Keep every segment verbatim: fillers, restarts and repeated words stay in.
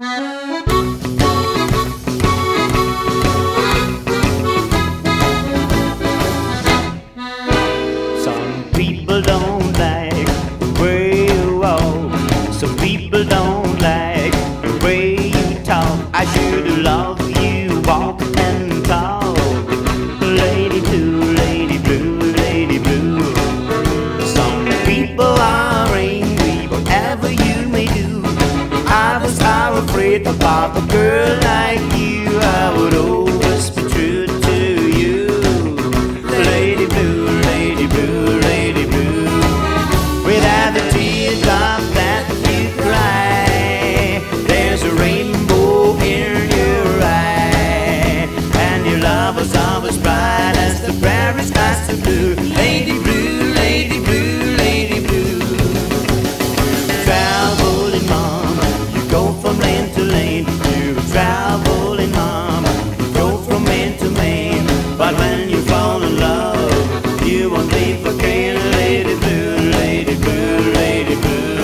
Some people don't like the way you walk. Some people don't like the way you talk. I should love you, walk and talk. Lady blue, lady blue, lady blue. Some people are angry, whatever you may do. Others are afraid about a girl like you. I would always be true to you. Lady blue, lady blue, lady blue. Without the teardrop that you cry, there's a rainbow in your eye, and your love is always bright as the prairie skies are blue. Lady blue, lady blue, lady blue. Traveling mama, you go from lane to lane. You traveling mama, you go from main to main. But when you fall in love, you won't leave again. Lady blue, lady blue, lady blue.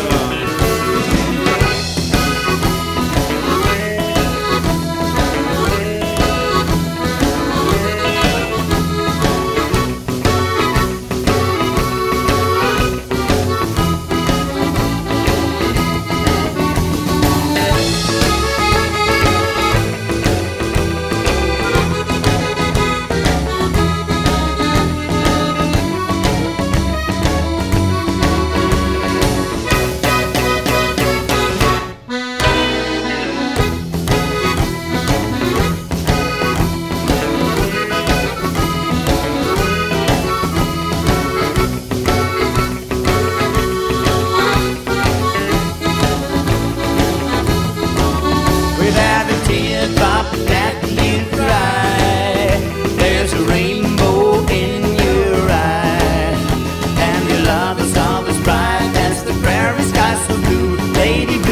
Without a teardrop that you cry, there's a rainbow in your eye, and your love is always bright as the prairie skies so blue. Lady